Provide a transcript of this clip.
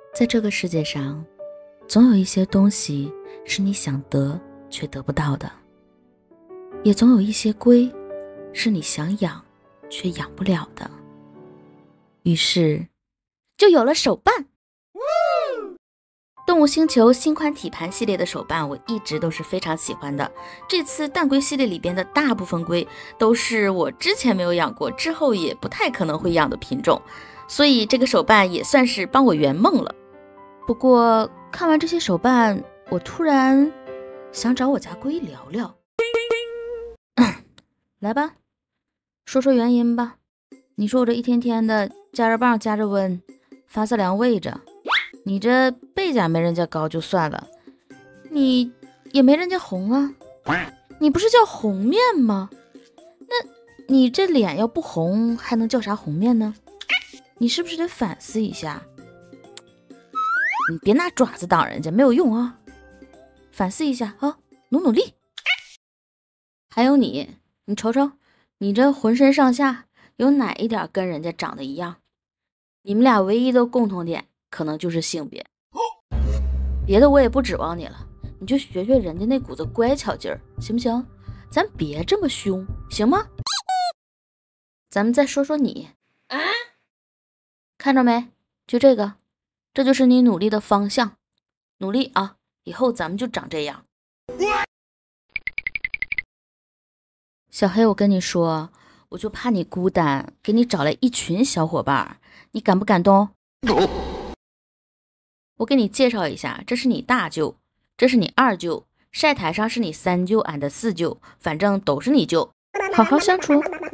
在这个世界上，总有一些东西是你想得却得不到的，也总有一些龟是你想养却养不了的。于是就有了手办。动物星球新款体盘系列的手办我一直都是非常喜欢的，这次蛋龟系列里边的大部分龟都是我之前没有养过，之后也不太可能会养的品种，所以这个手办也算是帮我圆梦了。不过看完这些手办，我突然想找我家龟聊聊。来吧，说说原因吧。你说我这一天天的加热棒加着温，发色凉喂着，你这背甲没人家高就算了，你也没人家红啊。你不是叫红面吗？那你这脸要不红还能叫啥红面呢？你是不是得反思一下？你别拿爪子挡人家，没有用啊！反思一下啊，努力。还有你瞅瞅，你这浑身上下有哪一点跟人家长得一样？你们俩唯一的共同点可能就是性别，别的我也不指望你了，你就学学人家那股子乖巧劲儿，行不行？咱别这么凶，行吗？咱们再说说你啊，看着没？就这个，这就是你努力的方向，努力啊！以后咱们就长这样。小黑，我跟你说，我就怕你孤单，给你找来一群小伙伴，你敢不敢动？我给你介绍一下，这是你大舅，这是你二舅，晒台上是你三舅俺的四舅，反正都是你舅，好好相处。